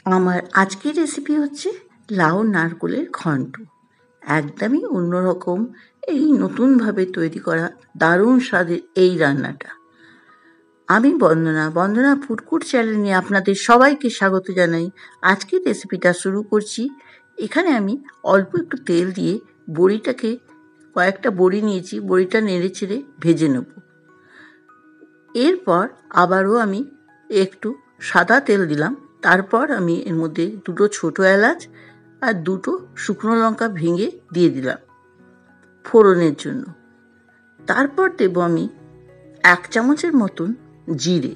আমার আজকের রেসিপি হচ্ছে লাউ নারকোলের ঘন্ট। একদমই অন্যরকম, এই নতুনভাবে তৈরি করা দারুণ স্বাদের এই রান্নাটা। আমি বন্দনা ফুডকুট চ্যানেল নিয়ে আপনাদের সবাইকে স্বাগত জানাই। আজকের রেসিপিটা শুরু করছি। এখানে আমি অল্প একটু তেল দিয়ে বড়িটাকে, কয়েকটা বড়ি নিয়েছি, বড়িটা নেড়ে চেড়ে ভেজে নেব। এরপর আবারও আমি একটু সাদা তেল দিলাম। তারপর আমি এর মধ্যে দুটো ছোটো এলাচ আর দুটো শুকনো লঙ্কা ভেঙে দিয়ে দিলাম ফোড়নের জন্য। তারপর দেব আমি 1 চামচের মতন জিরে।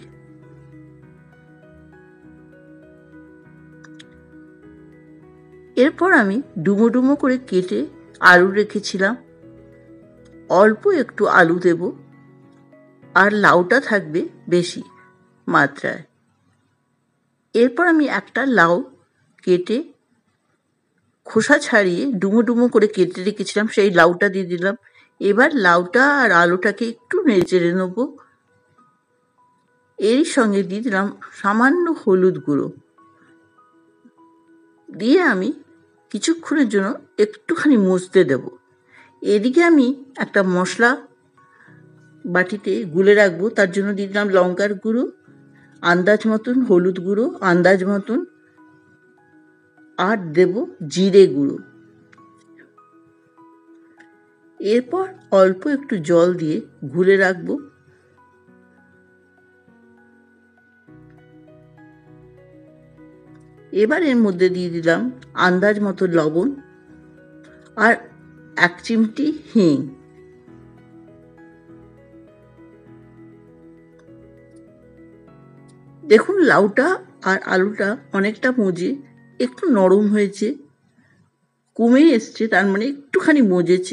এরপর আমি ডুমো ডুমো করে কেটে আলু রেখেছিলাম, অল্প একটু আলু দেব, আর লাউটা থাকবে বেশি মাত্রায়। এরপর আমি একটা লাউ কেটে খোসা ছাড়িয়ে ডুমো ডুমো করে কেটে রেখেছিলাম, সেই লাউটা দিয়ে দিলাম। এবার লাউটা আর আলুটাকে একটু নেড়ে চেড়ে নেব। এর সঙ্গে দিয়ে দিলাম সামান্য হলুদ গুঁড়ো, দিয়ে আমি কিছুক্ষণের জন্য একটুখানি মুছতে দেব। এদিকে আমি একটা মশলা বাটিতে গুলে রাখবো, তার জন্য দিয়ে দিলাম লঙ্কার গুঁড়ো আন্দাজ মতন, হলুদ গুঁড়ো আন্দাজ মতন, আর দেব জিরে গুঁড়ো। এরপর অল্প একটু জল দিয়ে গুলে রাখবো। এবার এর মধ্যে দিয়ে দিলাম আন্দাজ মতো লবণ আর 1 চিমটি হিং। দেখুন লাউটা আর আলুটা অনেকটা মজে একটু নরম হয়েছে, কমে এসছে, তার মানে একটুখানি মজেছে।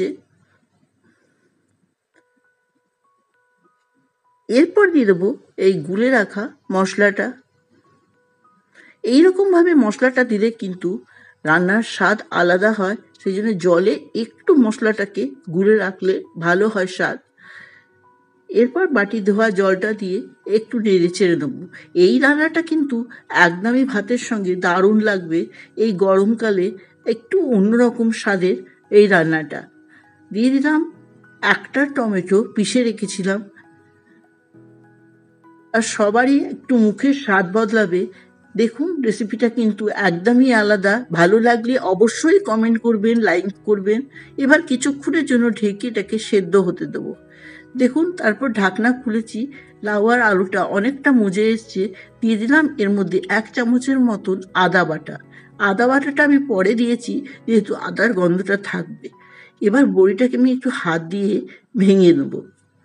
এরপর দিয়ে দেবো এই গুলে রাখা মশলাটা। এইরকমভাবে মশলাটা দিলে কিন্তু রান্নার স্বাদ আলাদা হয়, সেই জন্য জলে একটু মশলাটাকে গুলে রাখলে ভালো হয় স্বাদ। এরপর বাটি ধোয়া জলটা দিয়ে একটু নেড়ে চেড়ে নেবো। এই রান্নাটা কিন্তু একদমই ভাতের সঙ্গে দারুণ লাগবে। এই গরমকালে একটু অন্যরকম স্বাদের এই রান্নাটা। দিয়ে দিলাম একটা টমেটো পিষে রেখেছিলাম। আর সবারই একটু মুখের স্বাদ বদলাবে। দেখুন রেসিপিটা কিন্তু একদমই আলাদা। ভালো লাগলে অবশ্যই কমেন্ট করবেন, লাইক করবেন। এবার কিছুক্ষণের জন্য ঢেকে এটাকে সেদ্ধ হতে দেবো। দেখুন তারপর ঢাকনা খুলেছি, লাউ আর আলুটা অনেকটা মজে এসছে। দিয়ে দিলাম এর মধ্যে 1 চামচের মতন আদা বাটা। আদা বাটাটা আমি পরে দিয়েছি, যেহেতু আদার গন্ধটা থাকবে। এবার বড়িটাকে আমি একটু হাত দিয়ে ভেঙে নেবো।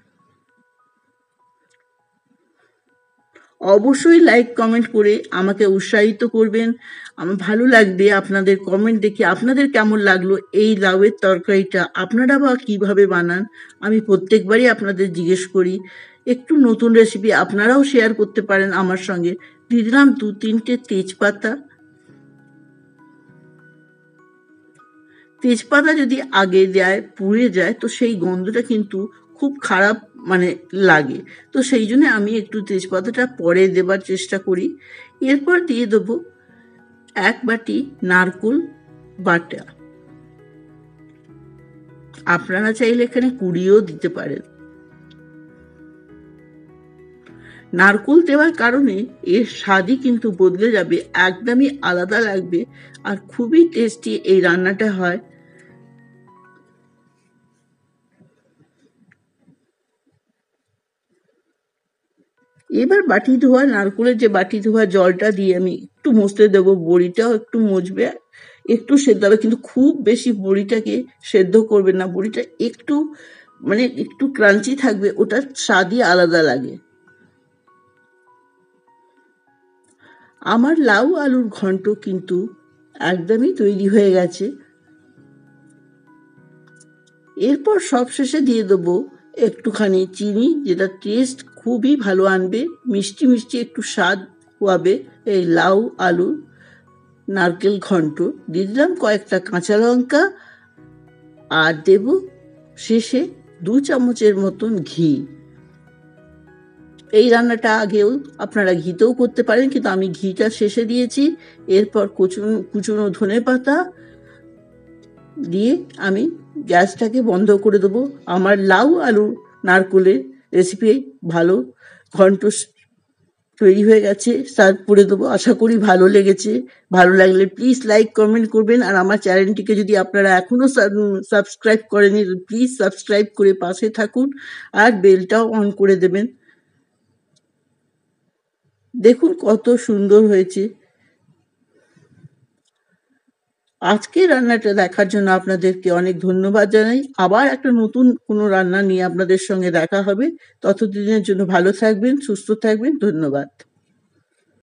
অবশ্যই লাইক কমেন্ট করে আমাকে উৎসাহিত করবেন। আমার ভালো লাগবে আপনাদের কমেন্ট দেখে। আপনাদের কেমন লাগলো এই লাউয়ের তরকারিটা, আপনারা বা কীভাবে বানান, আমি প্রত্যেকবারই আপনাদের জিজ্ঞেস করি। একটু নতুন রেসিপি আপনারাও শেয়ার করতে পারেন আমার সঙ্গে। দিয়ে দিলাম 2-3টে তেজপাতা। তেজপাতা যদি আগে দেয় পুড়ে যায় তো সেই গন্ধটা কিন্তু খুব খারাপ লাগে, তো সেই জন্য আমি একটু তেজপাতাটা পরে দেবার চেষ্টা করি। এরপর দিয়ে দেবো 1 বাটি নারকোল বাটা। আপনারা চাইলে এখানে কুড়িয়েও দিতে পারেন। নারকোল দেওয়ার কারণে এর স্বাদই কিন্তু বদলে যাবে, একদমই আলাদা লাগবে, আর খুবই টেস্টি এই রান্নাটা হয়। এবার বাটি ধোয়া নারকোলের যে বাটি ধোয়া জলটা দিয়ে আমি একটু মুছতে দেবো। বড়িটাও একটু মুছবে, একটু সেদ্ধ হবে, কিন্তু খুব বেশি বড়িটাকে সেদ্ধ করবে না। বড়িটা একটু একটু ক্রাঞ্চি থাকবে, ওটার স্বাদই আলাদা লাগে। আমার লাউ আলুর ঘন্ট কিন্তু একদমই তৈরি হয়ে গেছে। এরপর সবশেষে দিয়ে দেবো একটুখানি চিনি, যেটা টেস্ট খুবই ভালো আনবে, মিষ্টি মিষ্টি একটু স্বাদ পাবে এই লাউ আলু নারকেল ঘন্ট। দিয়ে দিলাম কয়েকটা কাঁচা লঙ্কা, আর দেব শেষে 2 চামচের মতন ঘি। এই রান্নাটা আগেও আপনারা ঘিতেও করতে পারেন, কিন্তু আমি ঘিটা শেষে দিয়েছি। এরপর কুচনো ধনেপাতা দিয়ে আমি গ্যাসটাকে বন্ধ করে দেবো। আমার লাউ আলু নারকোলের রেসিপি ভালো ঘন্ট তৈরি হয়ে গেছে, সার্ভ করে দেবো। আশা করি ভালো লেগেছে। ভালো লাগলে প্লিজ লাইক কমেন্ট করবেন, আর আমার চ্যানেলটিকে যদি আপনারা এখনো সাবস্ক্রাইব করেনি প্লিজ সাবস্ক্রাইব করে পাশে থাকুন, আর বেলটাও অন করে দেবেন। দেখুন কত সুন্দর হয়েছে। আজকের রান্নাটা দেখার জন্য আপনাদেরকে অনেক ধন্যবাদ জানাই। আবার একটা নতুন কোনো রান্না নিয়ে আপনাদের সঙ্গে দেখা হবে। ততদিনের জন্য ভালো থাকবেন, সুস্থ থাকবেন। ধন্যবাদ।